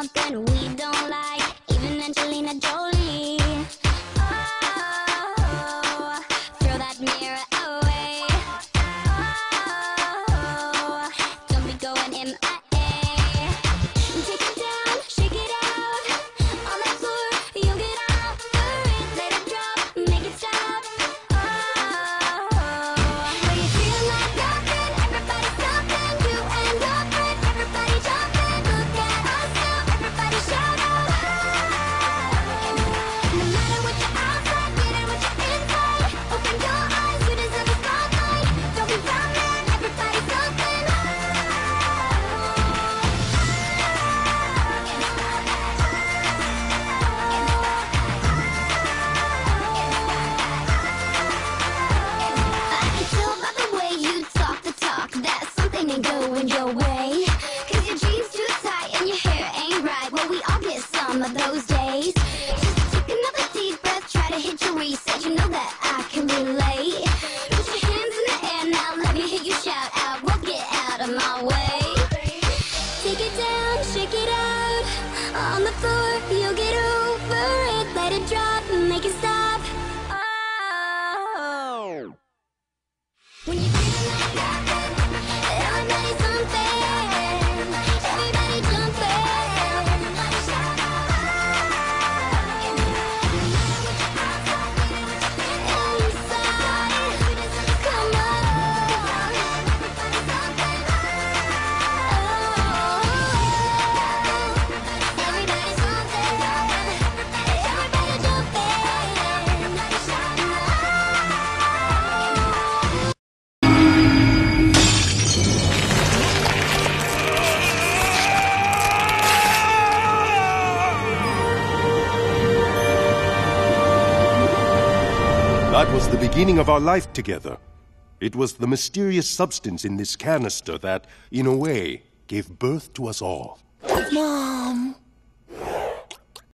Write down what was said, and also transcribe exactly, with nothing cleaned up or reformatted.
something we don't like, even Angelina Jolie. Oh, throw that mirror away. Oh, don't be going M I A. Take it down, shake it out. On the floor, you'll get out for it. Let it drop, make it stop. Oh, when you feel like nothing, everybody stopping. You and your friend, everybody jumping. Look at us now, everybody shout out. No matter what you're outside, get it what you're inside. Open your eyes, you deserve a spotlight. Don't be running, everybody's jumping. I can tell by the way you talk the talk that something ain't going your way. Cause your jeans too tight and your hair ain't right. Well, we all get some of those days. Just take another deep breath, try to hit your reset. You know that I can relate. Put your hands in the air now, let me hear you shout out. Well, get out of my way. Take it down, shake it out. On the floor, you'll get over it. Let it drop, make it stop. Oh. When you feel like nothing, everybody's jumping. Everybody jumping. Everybody shout out. No matter what you're outside, inside. Come on. Everybody's jumping. Oh. Everybody's jumping. Everybody jumping. Everybody shout out. That was the beginning of our life together. It was the mysterious substance in this canister that, in a way, gave birth to us all. Mom!